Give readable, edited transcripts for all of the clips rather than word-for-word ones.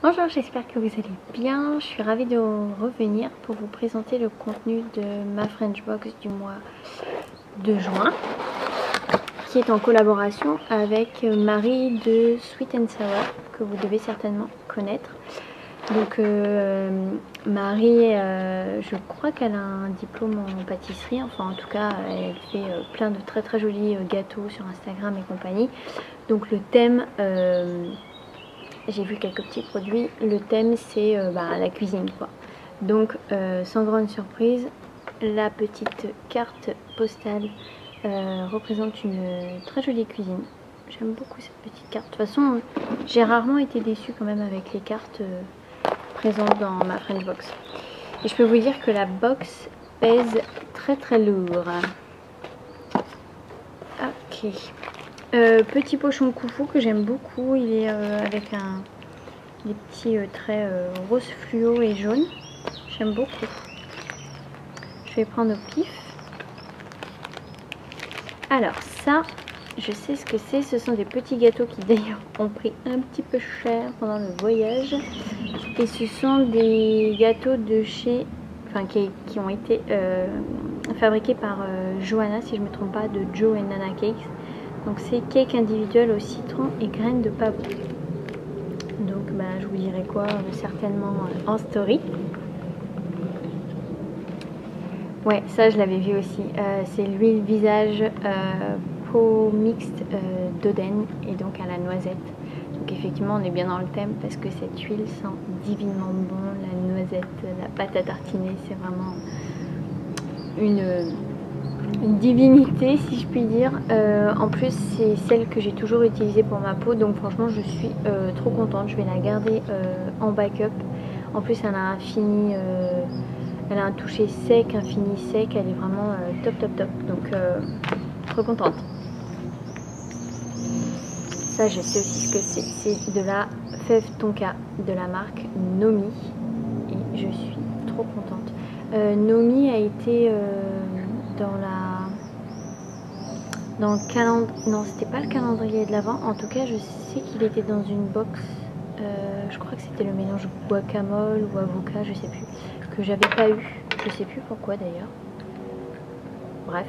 Bonjour, j'espère que vous allez bien. Je suis ravie de revenir pour vous présenter le contenu de ma French Box du mois de juin, qui est en collaboration avec Marie de Sweet and Sour, que vous devez certainement connaître. Donc Marie, je crois qu'elle a un diplôme en pâtisserie, enfin en tout cas elle fait plein de très jolis gâteaux sur Instagram et compagnie. Donc le thème... j'ai vu quelques petits produits. Le thème c'est la cuisine quoi. Donc sans grande surprise, la petite carte postale représente une très jolie cuisine. J'aime beaucoup cette petite carte. De toute façon, j'ai rarement été déçue quand même avec les cartes présentes dans ma French Box. Et je peux vous dire que la box pèse très lourd. Ok. Petit pochon Koufou que j'aime beaucoup, il est avec des petits traits rose fluo et jaune. J'aime beaucoup. Je vais prendre au pif. Alors ça, je sais ce que c'est. Ce sont des petits gâteaux qui d'ailleurs ont pris un petit peu cher pendant le voyage. Et ce sont des gâteaux de chez... Enfin qui ont été fabriqués par Johanna, si je ne me trompe pas, de Joe and Nana Cakes. Donc c'est cake individuel au citron et graines de pavot. Donc je vous dirai quoi certainement en story. Ouais, ça je l'avais vu aussi. C'est l'huile visage peau mixte d'Oden et donc à la noisette. Donc effectivement on est bien dans le thème parce que cette huile sent divinement bon. La noisette, la pâte à tartiner, c'est vraiment une divinité si je puis dire. En plus c'est celle que j'ai toujours utilisée pour ma peau, donc franchement je suis trop contente. Je vais la garder en backup. En plus elle a un fini, elle a un toucher sec, un fini sec, elle est vraiment top, donc trop contente. Ça je sais aussi ce que c'est de la fève tonka de la marque Nomi et je suis trop contente. Nomi a été dans le calendrier, non c'était pas le calendrier de l'Avent, en tout cas je sais qu'il était dans une box, je crois que c'était le mélange guacamole ou avocat, je sais plus, que j'avais pas eu, je sais plus pourquoi d'ailleurs, bref.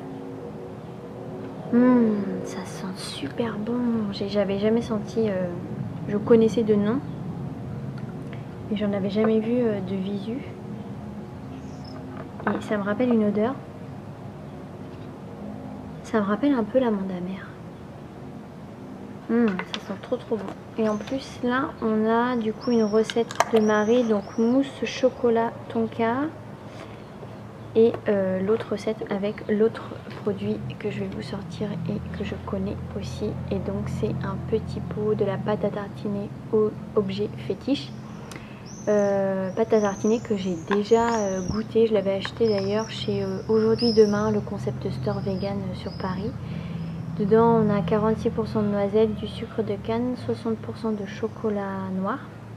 Ça sent super bon, j'avais jamais senti, je connaissais de nom, mais j'en avais jamais vu de visu, et ça me rappelle une odeur. Ça me rappelle un peu l'amande amère. Ça sent trop bon. Et en plus là on a du coup une recette de Marie, donc mousse chocolat tonka. Et l'autre recette avec l'autre produit que je vais vous sortir et que je connais aussi. Et donc c'est un petit pot de la pâte à tartiner au objet fétiche. Pâte à tartiner que j'ai déjà goûté, je l'avais acheté d'ailleurs chez Aujourd'hui Demain, le concept store vegan sur Paris. Dedans on a 46% de noisettes, du sucre de canne, 60% de chocolat noir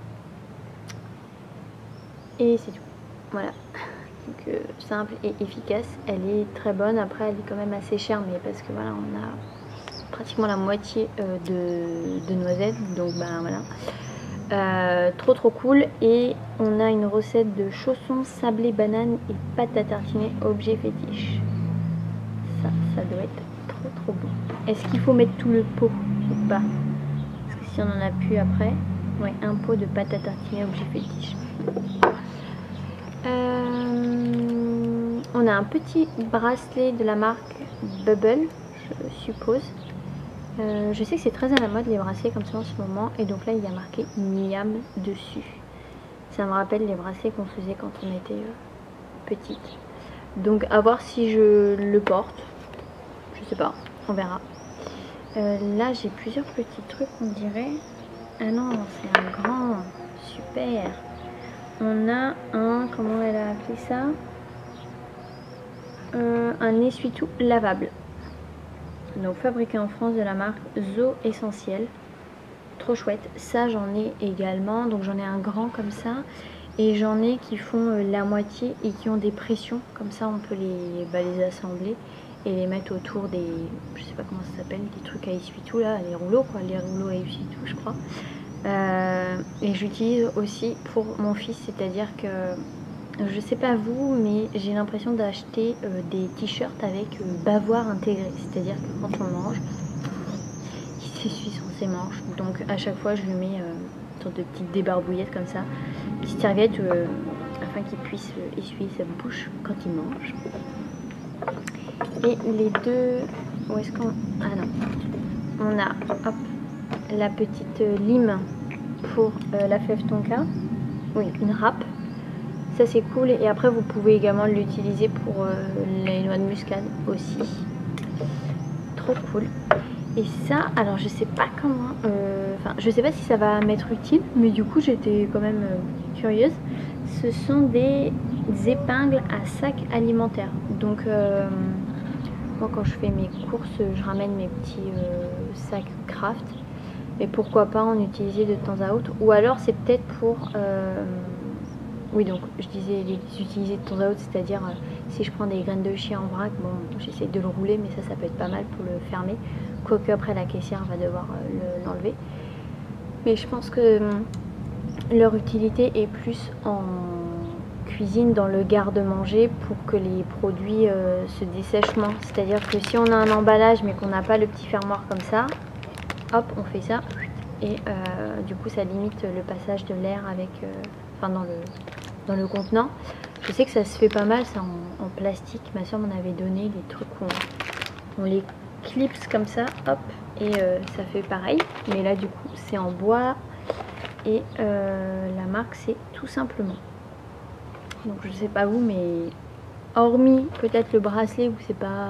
et c'est tout, voilà. Donc simple et efficace, elle est très bonne. Après elle est quand même assez chère, mais parce que voilà on a pratiquement la moitié de noisettes, donc voilà. Trop cool. Et on a une recette de chaussons sablés banane et pâte à tartiner objet fétiche. Ça doit être trop bon. Est-ce qu'il faut mettre tout le pot ou pas? Parce que si on en a plus après, ouais, un pot de pâte à tartiner objet fétiche. On a un petit bracelet de la marque Bubble, je suppose. Je sais que c'est très à la mode les bracelets comme ça en ce moment, et donc là il y a marqué Miam dessus. Ça me rappelle les bracelets qu'on faisait quand on était petite. Donc à voir si je le porte, je sais pas, on verra. Là j'ai plusieurs petits trucs on dirait. Ah non, c'est un grand, super. On a un, comment elle a appelé ça, un essuie-tout lavable. Donc fabriqué en France de la marque Zo Essentiel. Trop chouette. Ça j'en ai également. Donc j'en ai un grand comme ça. Et j'en ai qui font la moitié et qui ont des pressions. Comme ça on peut les assembler et les mettre autour des... Je sais pas comment ça s'appelle. Des trucs à essuie-tout là. Les rouleaux quoi. Les rouleaux à essuie-tout je crois. Et j'utilise aussi pour mon fils, c'est-à-dire que je sais pas vous, mais j'ai l'impression d'acheter des t-shirts avec bavoir intégré, c'est-à-dire que quand on mange, il s'essuie sur ses manches. Donc à chaque fois, je lui mets une sorte de petite débarbouillette comme ça, une petite serviette afin qu'il puisse essuyer sa bouche quand il mange. Et les deux, où est-ce qu'on... Ah non, on a hop, la petite lime pour la fève tonka, oui, une râpe. Ça c'est cool, et après vous pouvez également l'utiliser pour les noix de muscade aussi. Trop cool. Et ça, alors je sais pas comment, enfin je sais pas si ça va m'être utile, mais du coup j'étais quand même curieuse. Ce sont des épingles à sac alimentaire. Donc moi quand je fais mes courses, je ramène mes petits sacs craft. Et pourquoi pas en utiliser de temps à autre. Ou alors c'est peut-être pour... oui, donc je disais les utiliser de temps à autre, c'est-à-dire si je prends des graines de chia en vrac, bon, j'essaie de le rouler, mais ça peut être pas mal pour le fermer. Quoique après la caissière va devoir l'enlever. Mais je pense que leur utilité est plus en cuisine, dans le garde-manger, pour que les produits se dessèchent moins. C'est-à-dire que si on a un emballage mais qu'on n'a pas le petit fermoir comme ça, hop, on fait ça. Et du coup ça limite le passage de l'air avec... enfin dans le contenant. Je sais que ça se fait pas mal, ça en plastique. Ma soeur m'en avait donné des trucs où on les clipse comme ça, hop, et ça fait pareil. Mais là du coup c'est en bois et la marque c'est Tout Simplement. Donc je sais pas vous, mais hormis peut-être le bracelet où c'est pas...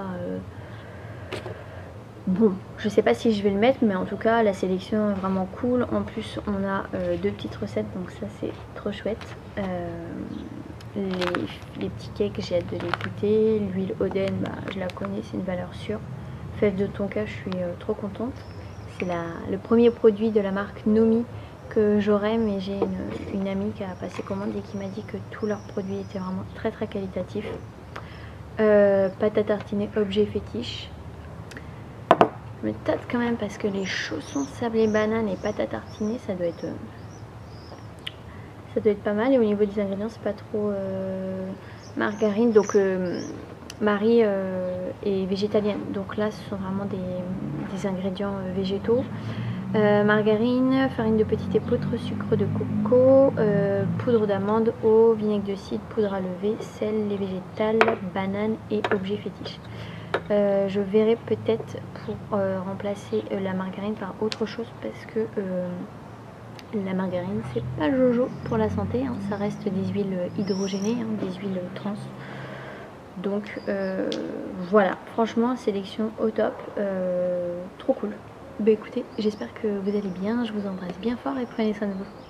bon, je sais pas si je vais le mettre, mais en tout cas la sélection est vraiment cool. En plus on a deux petites recettes, donc ça c'est trop chouette. Les petits cakes, j'ai hâte de les goûter. L'huile Oden, bah, je la connais, c'est une valeur sûre. Fève de tonka, je suis trop contente. C'est le premier produit de la marque Nomi que j'aurai, mais j'ai une amie qui a passé commande et qui m'a dit que tous leurs produits étaient vraiment très très qualitatifs. Pâte à tartiner objet fétiche. Je me tâte quand même parce que les chaussons sablés banane et pâte à tartiner, ça doit être pas mal. Et au niveau des ingrédients, c'est pas trop margarine. Donc Marie est végétalienne, donc là ce sont vraiment des ingrédients végétaux. Margarine, farine de petite épeautre, sucre de coco, poudre d'amande, eau, vinaigre de cidre, poudre à lever, sel, lait végétal, banane et objet fétiche. Je verrai peut-être pour remplacer la margarine par autre chose, parce que la margarine c'est pas jojo pour la santé, hein. Ça reste des huiles hydrogénées, hein, des huiles trans. Donc voilà, franchement sélection au top, trop cool. Bah écoutez, j'espère que vous allez bien, je vous embrasse bien fort et prenez soin de vous.